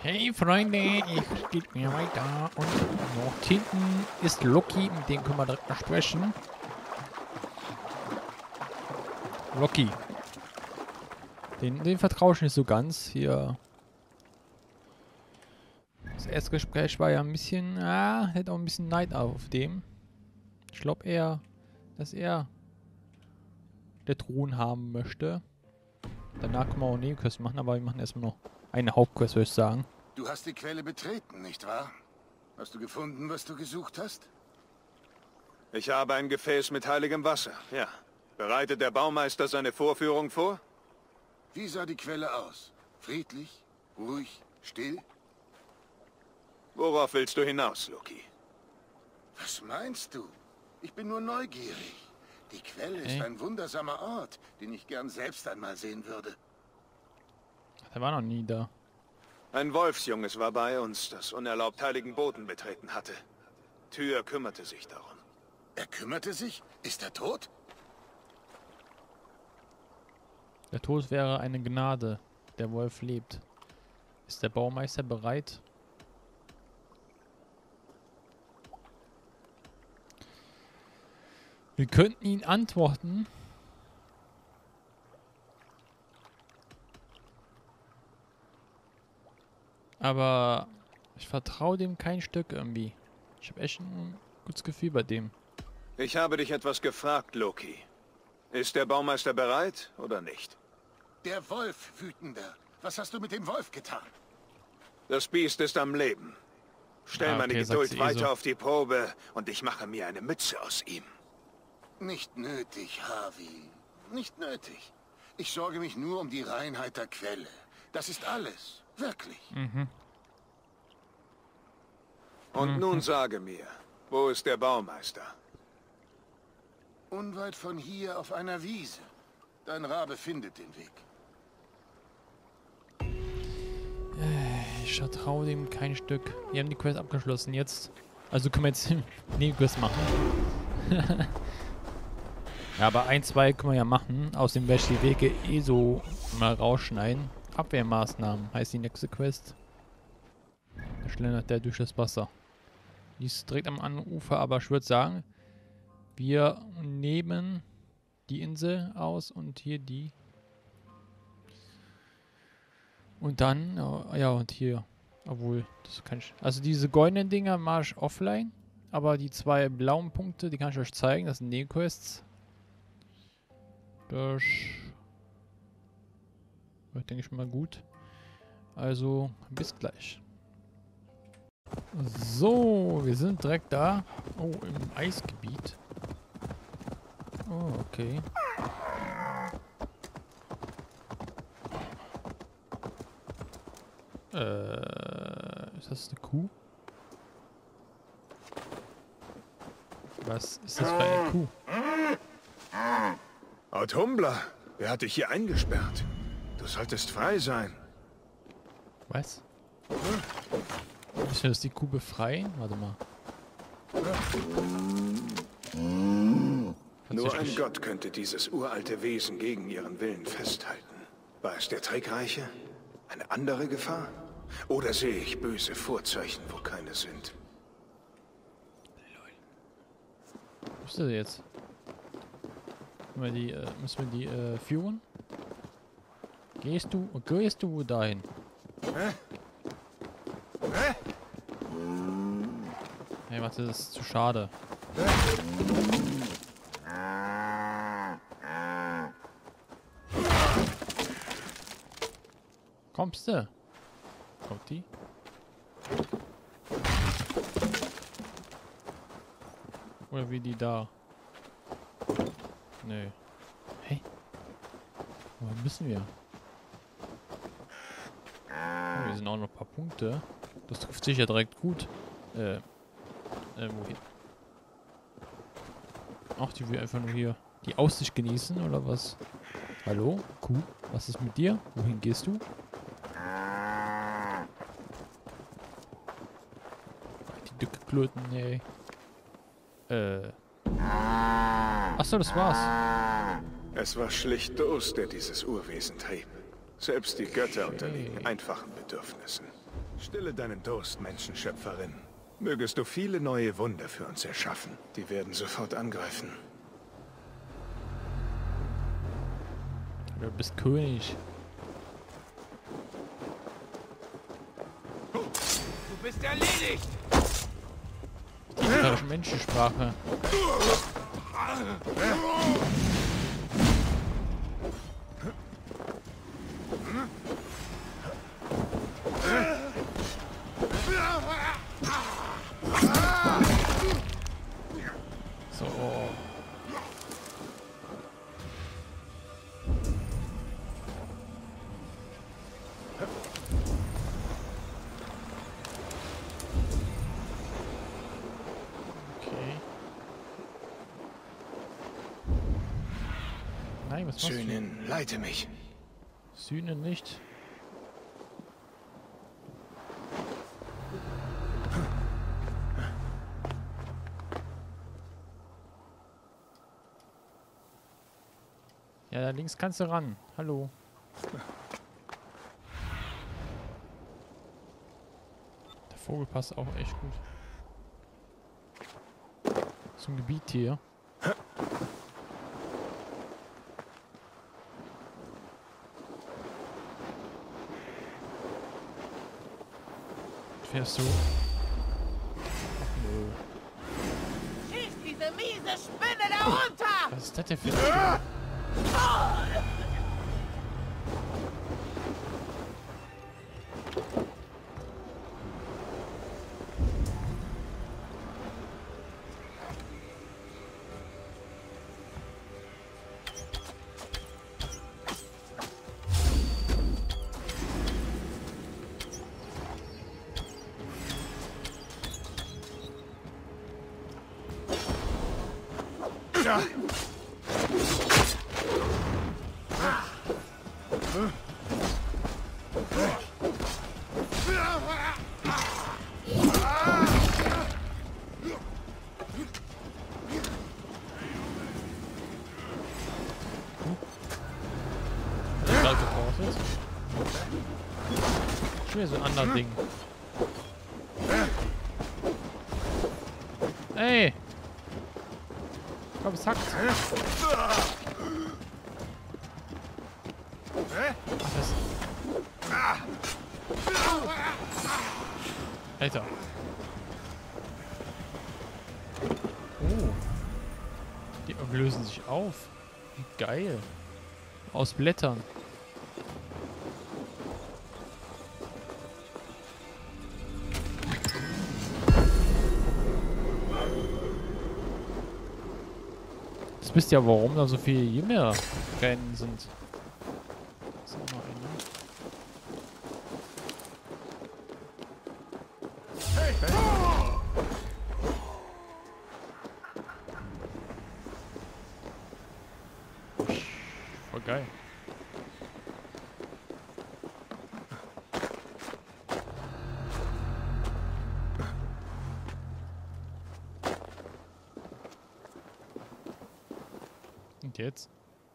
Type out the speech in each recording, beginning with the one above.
Hey Freunde, ich geht mir weiter und noch hinten ist Loki, mit dem können wir direkt mal sprechen. Loki. Den vertraue ich nicht so ganz hier. Das erste Gespräch war ja ein bisschen, hätte auch ein bisschen Neid auf dem. Ich glaube eher, dass er der Thron haben möchte. Danach können wir auch Nebenquest machen, aber wir machen erstmal noch eine Hauptquest, würde ich sagen. Du hast die Quelle betreten, nicht wahr? Hast du gefunden, was du gesucht hast? Ich habe ein Gefäß mit heiligem Wasser, ja. Bereitet der Baumeister seine Vorführung vor? Wie sah die Quelle aus? Friedlich? Ruhig? Still? Worauf willst du hinaus, Loki? Was meinst du? Ich bin nur neugierig. Die Quelle ist ein wundersamer Ort, den ich gern selbst einmal sehen würde. Der war noch nie da. Ein Wolfsjunges war bei uns, das unerlaubt heiligen Boden betreten hatte. Tyr kümmerte sich darum. Er kümmerte sich? Ist er tot? Der Tod wäre eine Gnade. Der Wolf lebt. Ist der Baumeister bereit? Wir könnten ihn antworten. Aber ich vertraue dem kein Stück irgendwie. Ich habe echt ein gutes Gefühl bei dem. Ich habe dich etwas gefragt, Loki. Ist der Baumeister bereit oder nicht? Der Wolf, Wütender. Was hast du mit dem Wolf getan? Das Biest ist am Leben. Stell meine Geduld weiter auf die Probe und ich mache mir eine Mütze aus ihm. Nicht nötig, Harvey. Nicht nötig. Ich sorge mich nur um die Reinheit der Quelle. Das ist alles. Wirklich. Und nun sage mir, wo ist der Baumeister? Unweit von hier auf einer Wiese. Dein Rabe findet den Weg. Ich vertraue dem kein Stück. Wir haben die Quest abgeschlossen jetzt. Also können wir jetzt den Nebenquest machen. Ja, aber 1, 2 können wir ja machen. Außerdem werde ich die Wege eh so mal rausschneiden. Abwehrmaßnahmen heißt die nächste Quest. Da schlendert der durch das Wasser. Die ist direkt am anderen Ufer, aber ich würde sagen, wir nehmen die Insel aus und hier die. Und dann, ja, und hier. Obwohl, das kann ich. Also diese goldenen Dinger mache ich offline. Aber die 2 blauen Punkte, die kann ich euch zeigen. Das sind Nebenquests. Das wird, denke ich mal, gut. Also, bis gleich. So, wir sind direkt da. Oh, im Eisgebiet. Oh, okay. Ist das eine Kuh? Was ist das für eine Kuh? Humbler, wer hat dich hier eingesperrt? Du solltest frei sein. Was? Müssen wir das die Kuh befreien? Warte mal. Nur ein Gott könnte dieses uralte Wesen gegen ihren Willen festhalten. War es der Trickreiche? Eine andere Gefahr? Oder sehe ich böse Vorzeichen, wo keine sind? Wo ist das jetzt? Müssen wir die führen? Gehst du wo dahin? Hey, warte, das ist zu schade. Kommst du? Kommt die? Oder wie die da? Nö. Hey. Wo müssen wir? Oh, hier sind auch noch ein paar Punkte. Das trifft sich ja direkt gut. Wohin? Ach, die will einfach nur hier die Aussicht genießen, oder was? Hallo? Kuh? Was ist mit dir? Wohin gehst du? Die dicke Klöten, ey. Achso, das war's. Es war schlicht Durst, der dieses Urwesen trieb. Selbst die Götter unterliegen einfachen Bedürfnissen. Stille deinen Durst, Menschenschöpferin. Mögest du viele neue Wunder für uns erschaffen. Die werden sofort angreifen. Du bist König. Du bist erledigt! Die Menschensprache. So. Okay. Nein, was machst du? Schönen, leite mich. Sühne nicht. Ja, da links kannst du ran. Hallo. Der Vogel passt auch echt gut zum Gebiet hier. Fährst du? Nö. Schieß diese miese Spinne da runter! Was ist das denn für ein Ja. gerade geportet? Schon wieder so ein anderes Ding. Ey! Komm, es hackt. Ach, Alter. Oh. Die lösen sich auf. Wie geil. Aus Blättern. Jetzt wisst ihr, warum da so viele Jimmer-Rennen sind. Ist auch noch einer. Voll geil. Und jetzt?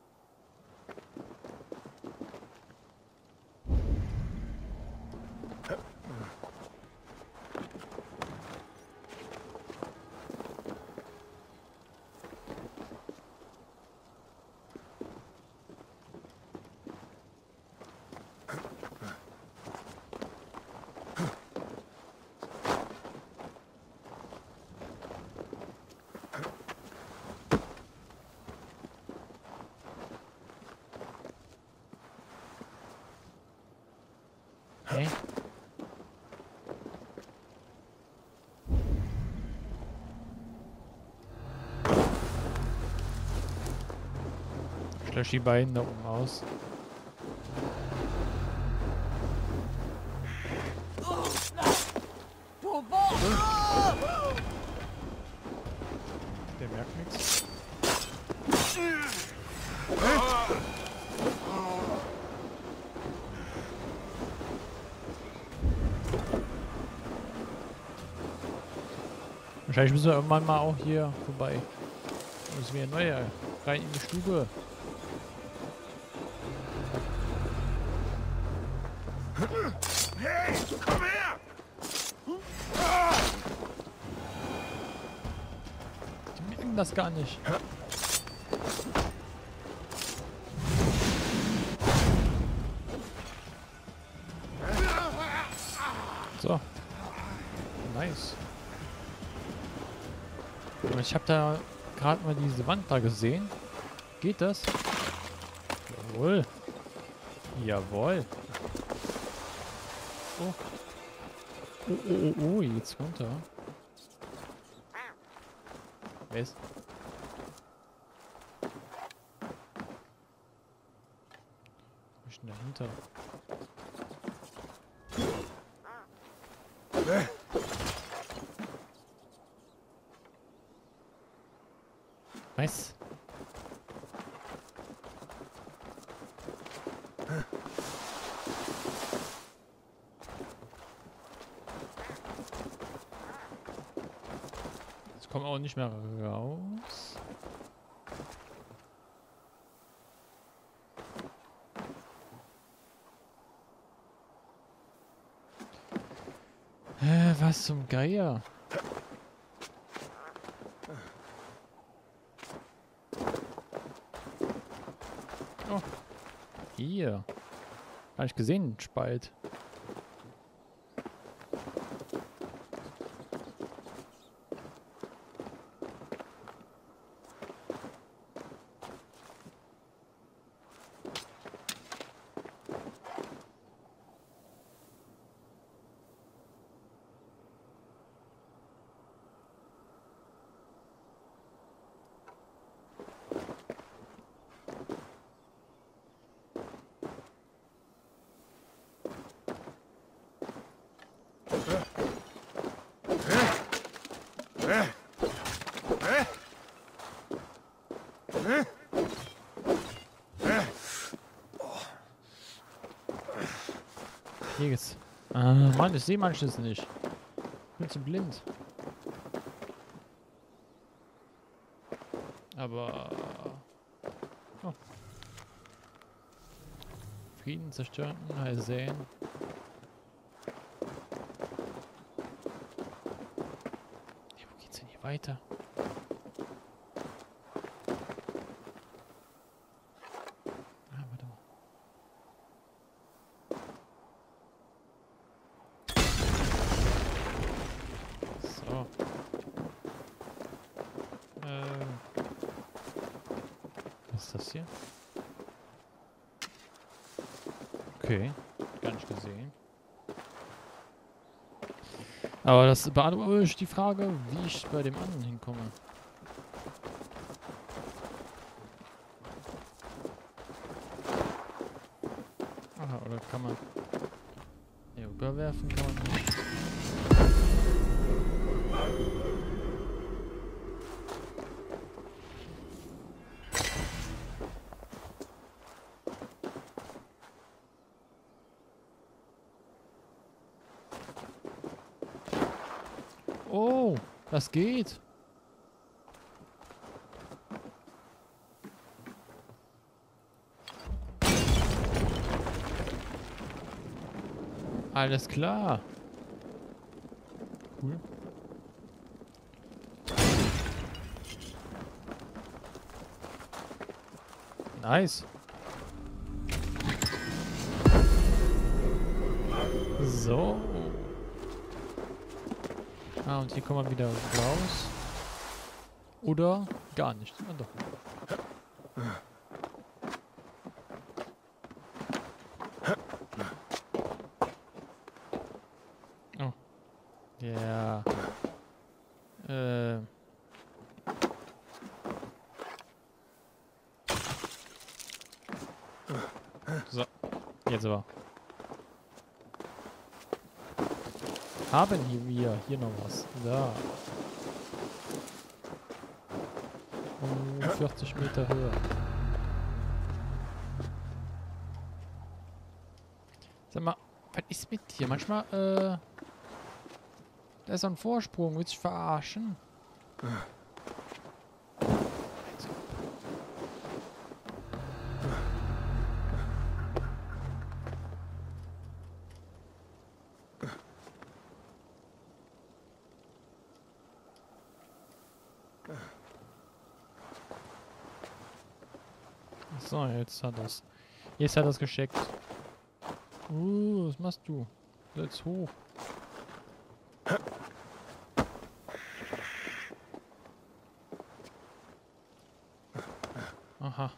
Hä? Ich lösche die beiden da oben aus. Der merkt nichts. Wahrscheinlich müssen wir irgendwann mal auch hier vorbei. Müssen wir neue rein in die Stube. Hey, komm her! das gar nicht. So. Nice. Und ich habe da gerade mal diese Wand da gesehen. Geht das? Jawohl. Jawohl. Oh. Oh, oh, oh, oh, jetzt runter. Wer ist? Was ist denn dahinter? Was? Jetzt kommen auch nicht mehr raus. Was zum Geier? Oh. Hier. Habe ich gesehen, Spalt. Hier geht's. Ah, Mann, ich sehe manches nicht. Ich bin zu blind. Aber... Oh. Frieden zerstören, heil säen. Hey, wo geht's denn hier weiter? Ah, warte mal. So. Was ist das hier? Okay, gar nicht gesehen. Aber das beantwortet die Frage, wie ich bei dem anderen hinkomme. Aha, oder kann man... Ja, überwerfen kann man nicht. Oh, das geht. Alles klar. Cool. Nice. So. Ah, und hier kommen wir wieder raus. Oder gar nicht. Ah, doch. Oh. Ja. So. Jetzt aber. Haben wir hier noch was? Da. 40 Meter höher. Sag mal, was ist mit dir? Manchmal, da ist so ein Vorsprung. Willst du dich verarschen? So, jetzt hat das. Jetzt hat das gescheckt. Was machst du? Jetzt hoch. Aha.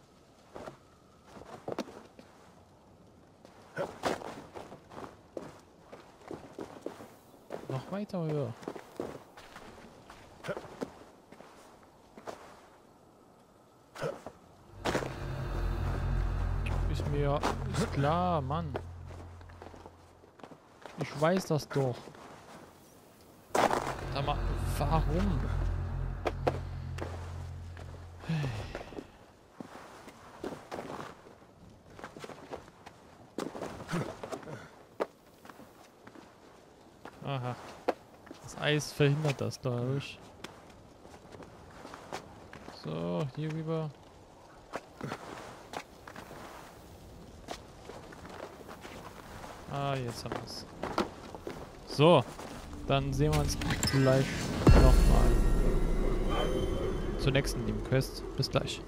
Noch weiter höher. Ist mir... Ist klar, Mann. Ich weiß das doch. Sag mal, warum? Aha. Das Eis verhindert das dadurch. So, hier rüber. Ah, jetzt haben wir es. So, dann sehen wir uns gleich nochmal zur nächsten Nebenquest. Bis gleich.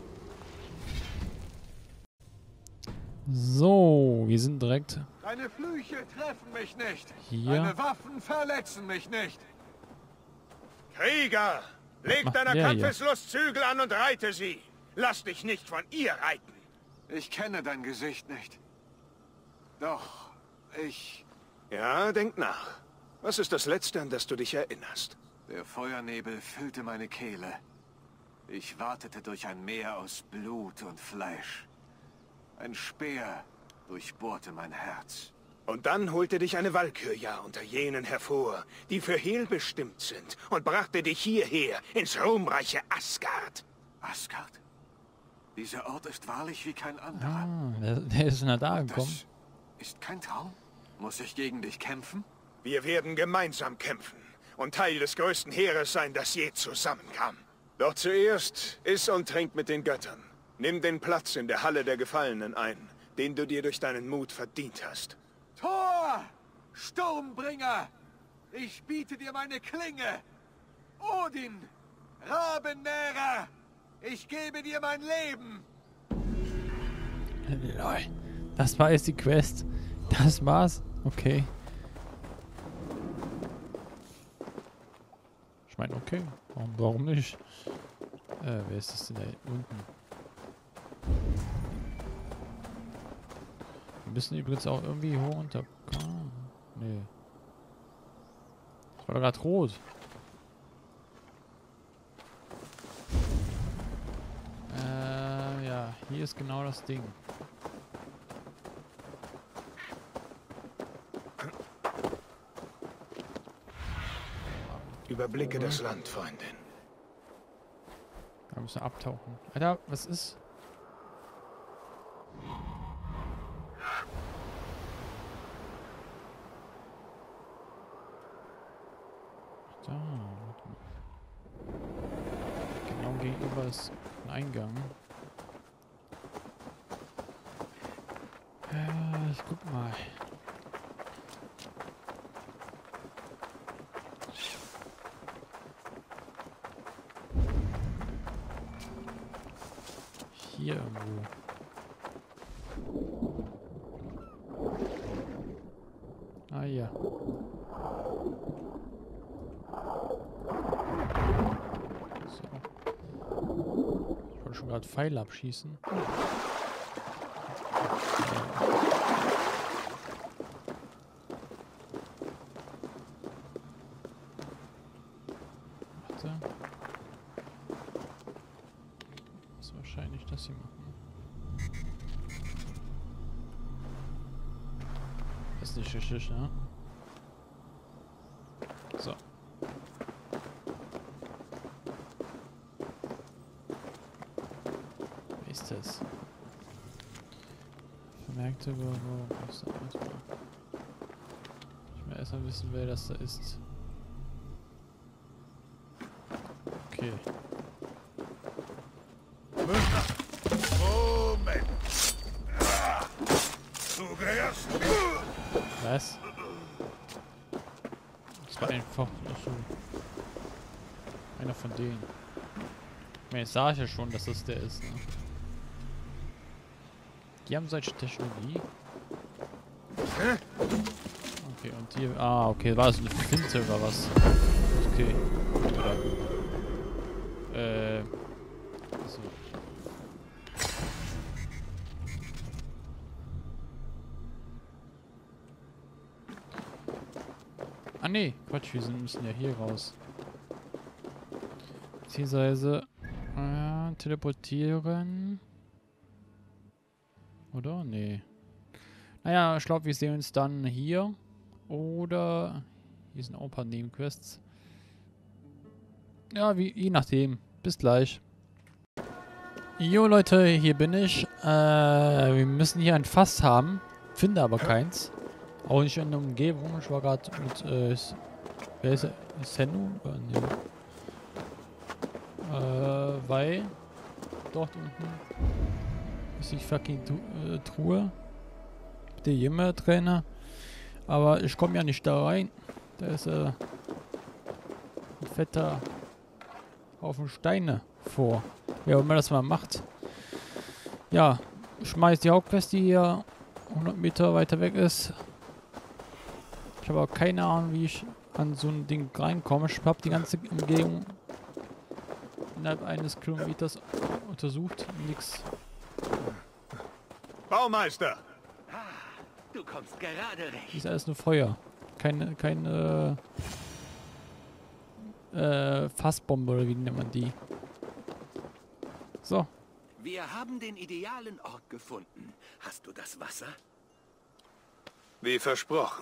So, wir sind direkt Deine Flüche treffen mich nicht. hier. Deine Waffen verletzen mich nicht. Krieger, leg Macht deiner der hier? Kampfeslust Zügel an und reite sie. Lass dich nicht von ihr reiten. Ich kenne dein Gesicht nicht. Doch, ich... Ja, denk nach. Was ist das Letzte, an das du dich erinnerst? Der Feuernebel füllte meine Kehle. Ich watete durch ein Meer aus Blut und Fleisch. Ein Speer durchbohrte mein Herz. Und dann holte dich eine Walkürja unter jenen hervor, die für Hehl bestimmt sind, und brachte dich hierher, ins ruhmreiche Asgard. Asgard? Dieser Ort ist wahrlich wie kein anderer. Der ist nah da gekommen. Das ist kein Traum? Muss ich gegen dich kämpfen? Wir werden gemeinsam kämpfen und Teil des größten Heeres sein, das je zusammenkam. Doch zuerst iss und trink mit den Göttern. Nimm den Platz in der Halle der Gefallenen ein, den du dir durch deinen Mut verdient hast. Thor! Sturmbringer! Ich biete dir meine Klinge! Odin! Rabennährer! Ich gebe dir mein Leben! Lol. Das war jetzt die Quest. Das war's. Okay. Ich meine, okay. Warum nicht? Wer ist das denn da unten? Wir müssen übrigens auch irgendwie hoch runter. Nee. Das war doch gerade rot. Ja. Hier ist genau das Ding. Überblicke das Land, Freundin. Da müssen wir abtauchen. Alter, was ist? Da. Warte mal. Genau gegenüber ist ein Eingang. Ich guck mal. Hier irgendwo. Ah ja. So. Ich wollte schon gerade Pfeile abschießen. Warte. Das ist wahrscheinlich das hier machen. Das ist nicht richtig, ne? So. Wie ist das? Vermerkte Überwachung. Ich will erstmal wissen, wer das da ist. Okay. Moment. Du gehörst. Was? Das war einfach so einer von denen. Ich meine, jetzt sah ich ja schon, dass das der ist, ne? Die haben solche Technologie. Okay, und hier... Ah, okay, war das eine Flinte oder was? Okay. Oder... So. Ah, nee. Quatsch, wir müssen ja hier raus. Beziehungsweise... teleportieren... Oder? Nee. Naja, ich glaube, wir sehen uns dann hier. Oder... Hier sind auch ein paar Nebenquests. Ja, je nachdem. Bis gleich. Jo, Leute, hier bin ich. Wir müssen hier ein Fass haben. Finde aber keins. Auch nicht in der Umgebung. Ich war gerade mit... wer ist er? Sennu? Nee. Weil... Dort unten... ist die fucking Truhe. Der Jimmer-Trainer. Aber ich komme ja nicht da rein. Da ist ein fetter Haufen Steine vor. Wer auch immer das mal macht. Ja, schmeißt die Hauptquest, die hier 100 Meter weiter weg ist. Ich habe auch keine Ahnung, wie ich an so ein Ding reinkomme. Ich habe die ganze Umgebung innerhalb eines Kilometers untersucht. Nix. Baumeister! Du kommst gerade recht. Ist alles nur Feuer. Keine Fassbombe oder wie nennt man die? So. Wir haben den idealen Ort gefunden. Hast du das Wasser? Wie versprochen.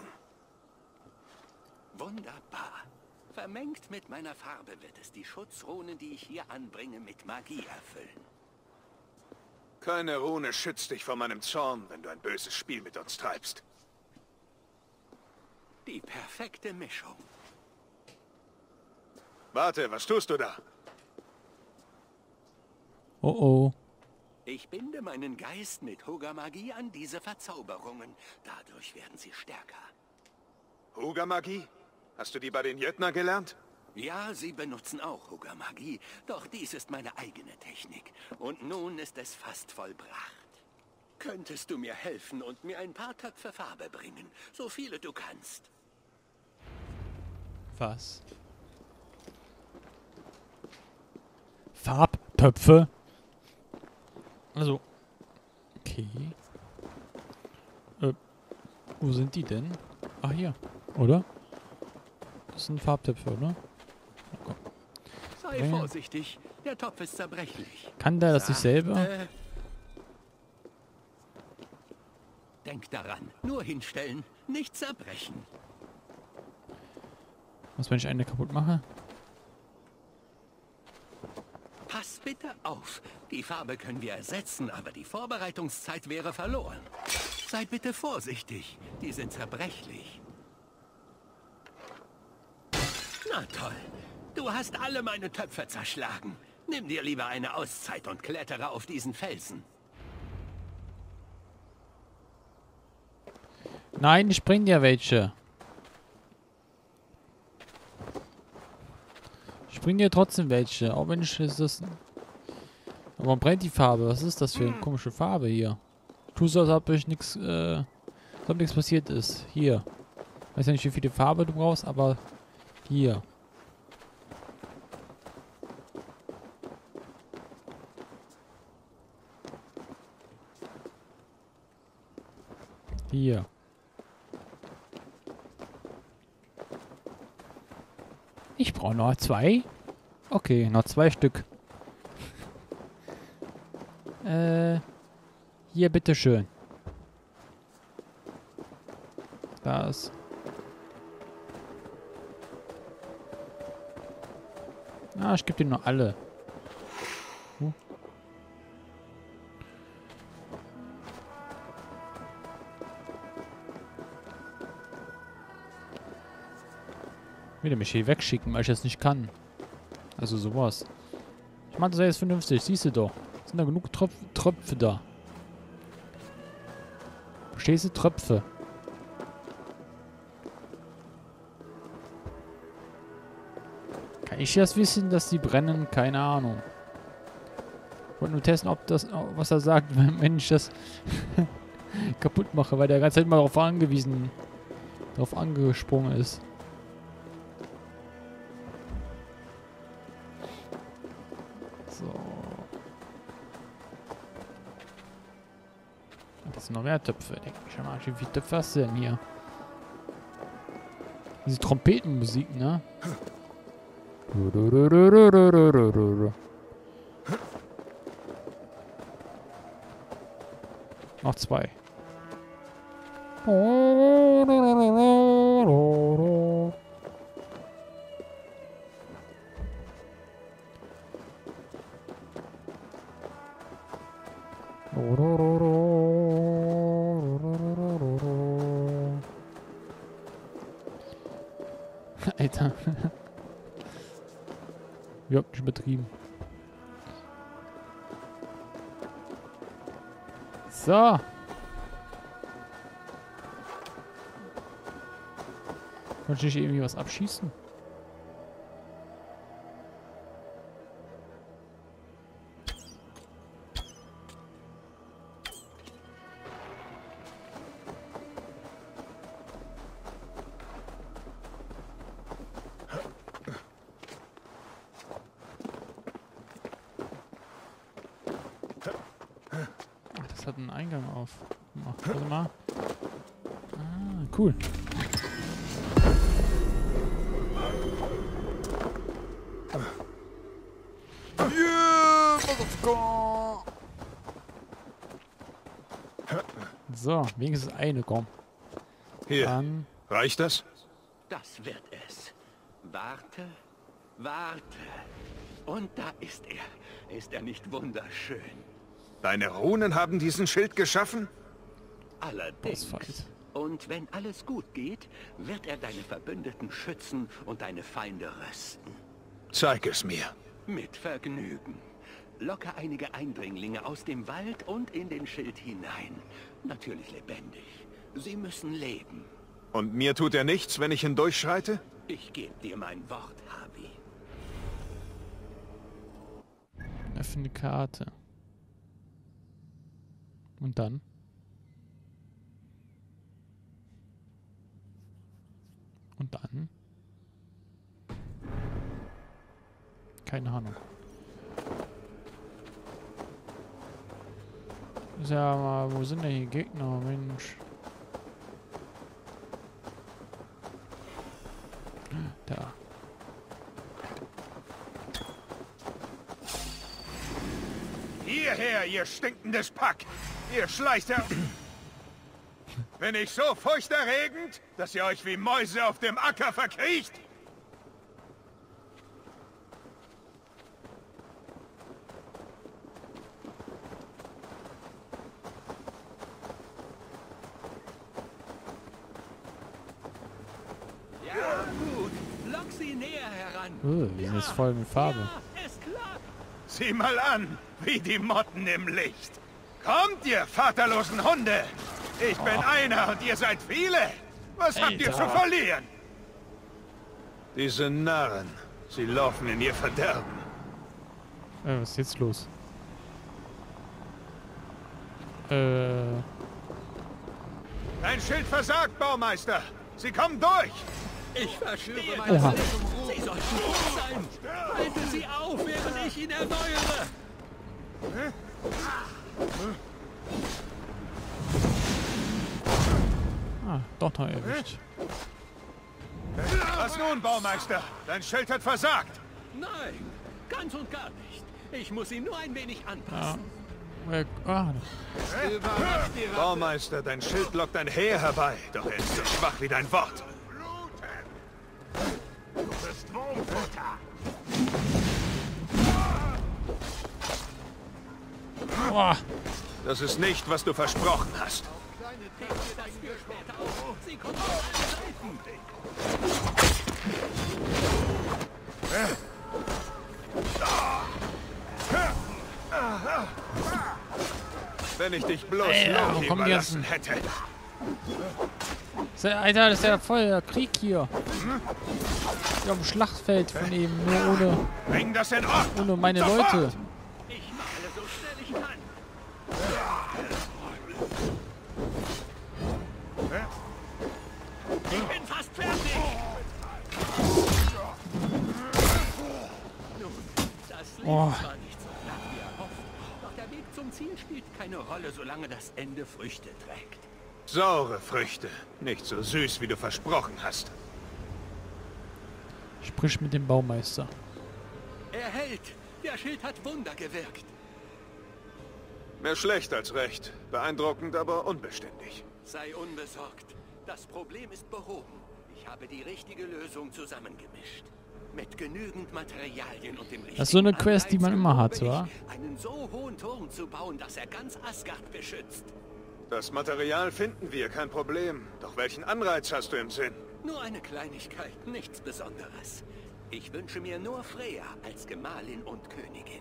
Wunderbar. Vermengt mit meiner Farbe wird es die Schutzrunen, die ich hier anbringe, mit Magie erfüllen. Keine Rune schützt dich vor meinem Zorn, wenn du ein böses Spiel mit uns treibst. Die perfekte Mischung. Warte, was tust du da? Oh oh. Ich binde meinen Geist mit Huga-Magie an diese Verzauberungen. Dadurch werden sie stärker. Huga-Magie? Hast du die bei den Jötner gelernt? Ja, sie benutzen auch Huga-Magie. Doch dies ist meine eigene Technik. Und nun ist es fast vollbracht. Könntest du mir helfen und mir ein paar Töpfe Farbe bringen? So viele du kannst. Was? Farbtöpfe? Also. Okay. Wo sind die denn? Ach, hier. Oder? Das sind Farbtöpfe, oder? Oh, Sei vorsichtig. Der Topf ist zerbrechlich. kann der das sich selber? Denk daran. Nur hinstellen. Nicht zerbrechen. Was, wenn ich eine kaputt mache? Pass bitte auf. Die Farbe können wir ersetzen, aber die Vorbereitungszeit wäre verloren. Sei bitte vorsichtig. Die sind zerbrechlich. Na toll. Du hast alle meine Töpfe zerschlagen. Nimm dir lieber eine Auszeit und klettere auf diesen Felsen. Nein, ich bring dir welche. Ich bring dir trotzdem welche, auch wenn ich das... Aber warum brennt die Farbe? Was ist das für eine komische Farbe hier? Tu so, als ob ich nichts, als ob nichts passiert ist. Hier. Weiß ja nicht, wie viele Farbe du brauchst, aber hier. Hier. Ich brauche noch 2. Okay, noch 2 Stück. Hier, bitteschön. Das. Ah, ich gebe dir nur alle. Will er mich hier wegschicken, weil ich das nicht kann. Also sowas. Ich meine, das ist jetzt vernünftig. Siehst du doch. Sind da genug Tröpfe da. Verstehst du? Tröpfe. Kann ich das wissen, dass die brennen? Keine Ahnung. Ich wollte nur testen, ob das, was er sagt, wenn ich das kaputt mache, weil der ganze Zeit mal darauf angesprungen ist. So. Das sind noch mehr Töpfe, denke ich mal. Wie viele Töpfe hast du denn hier? Diese Trompetenmusik, ne? Noch 2. Alter. Wirklich übertrieben. So. Wollte ich irgendwie was abschießen? Das hat einen Eingang auf. Warte mal. Ah, cool. So, wenigstens eine, komm. Hier, Dann reicht das? Das wird es. Warte, warte. Und da ist er. Ist er nicht wunderschön? Deine Runen haben diesen Schild geschaffen? Allerdings. Bossfight. Und wenn alles gut geht, wird er deine Verbündeten schützen und deine Feinde rösten. Zeig es mir. Mit Vergnügen. Locke einige Eindringlinge aus dem Wald und in den Schild hinein. Natürlich lebendig. Sie müssen leben. Und mir tut er nichts, wenn ich hindurchschreite? Ich gebe dir mein Wort, Harvey. öffne Karte. Und dann? Und dann? Keine Ahnung. Ist ja mal, wo sind denn die Gegner, Mensch? Da. Hierher, ihr stinkendes Pack! Ihr schleicht ja... Bin ich so furchterregend, dass ihr euch wie Mäuse auf dem Acker verkriecht? Ja, gut. Lock sie näher heran. Die sind jetzt voll mit Farbe. Ja, es klappt. Sieh mal an, wie die Motten im Licht. Kommt, ihr vaterlosen Hunde! Ich bin einer und ihr seid viele! Was habt ihr zu verlieren? Diese Narren, sie laufen in ihr Verderben. Was ist jetzt los? Dein Schild versagt, Baumeister! Sie kommen durch! Ich verstehe Oha. meine Verletzung. Sie sollten gut sein. Halte sie auf, während ich ihn erneuere. doch noch erwischt. Was nun, Baumeister? Dein Schild hat versagt! Nein, ganz und gar nicht. Ich muss ihn nur ein wenig anpassen. Baumeister, dein Schild lockt ein Heer herbei, doch er ist so schwach wie dein Wort. Du bist Wurmfutter. Das ist nicht, was du versprochen hast. Sie kommen von allen Seiten. Wenn ich dich bloß wo kommen die überlassen hätte. Alter, das ist ja voll der Krieg hier. Ja, am Schlachtfeld von eben, nur Bring das in Ordnung. ohne meine Sofort. Leute. Ich mache so Oh. zwar nicht so glatt wie erhofft, doch der Weg zum Ziel spielt keine Rolle, solange das Ende Früchte trägt. Saure Früchte. Nicht so süß, wie du versprochen hast. Sprich mit dem Baumeister. Er hält. Der Schild hat Wunder gewirkt. Mehr schlecht als recht. Beeindruckend, aber unbeständig. Sei unbesorgt. Das Problem ist behoben. Ich habe die richtige Lösung zusammengemischt. Mit genügend Materialien und dem richtigen Das ist so eine Quest, die man immer hat, wa? Einen so hohen Turm zu bauen, dass er ganz Asgard beschützt. Das Material finden wir, kein Problem. Doch welchen Anreiz hast du im Sinn? Nur eine Kleinigkeit, nichts Besonderes. Ich wünsche mir nur Freya als Gemahlin und Königin.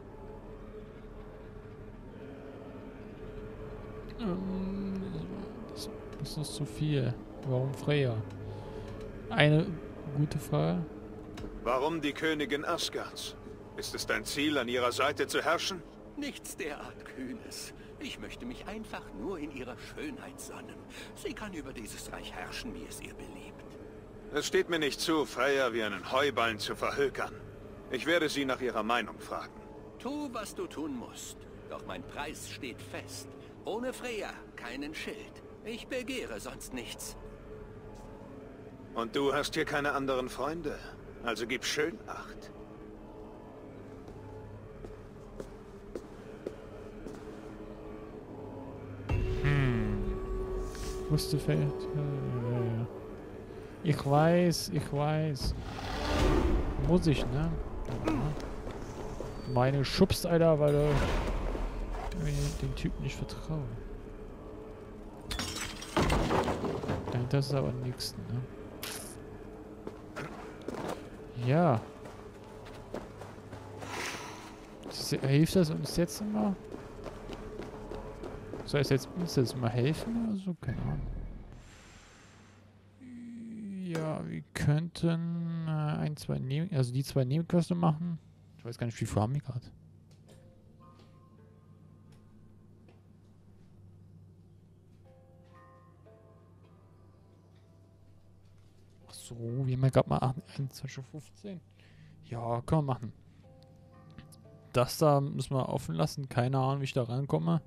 Das ist zu viel. Warum Freya? Eine gute Frage. Warum die Königin Asgards? Ist es dein Ziel, an ihrer Seite zu herrschen? Nichts derart Kühnes. Ich möchte mich einfach nur in ihrer Schönheit sonnen. Sie kann über dieses Reich herrschen, wie es ihr beliebt. Es steht mir nicht zu, Freya wie einen Heuballen zu verhökern. Ich werde sie nach ihrer Meinung fragen. Tu, was du tun musst. Doch mein Preis steht fest. Ohne Freya keinen Schild. Ich begehre sonst nichts. Und du hast hier keine anderen Freunde. Also gib schön Acht. Wustefeld. Ich weiß. Muss ich, ne? Ja. Meine schubst, Alter, weil du den Typ nicht vertrauen. Dahinter ist aber nichts, ne? Ja. Hilft das uns jetzt immer? Soll es jetzt uns jetzt mal helfen oder so? Keine Ahnung. Ja, wir könnten die zwei Nebenquests machen. Ich weiß gar nicht, wie viel haben wir gerade. Ach so, wir haben ja gerade mal 21:15. Ja, können wir machen. Das da müssen wir offen lassen. Keine Ahnung, wie ich da rankomme.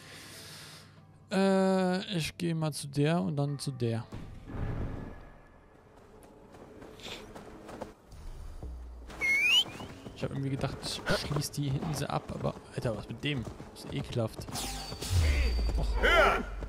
Ich gehe mal zu der und dann zu der. Ich habe irgendwie gedacht, ich schließe die hinten so ab, aber Alter, was mit dem? Das ist ekelhaft. Och.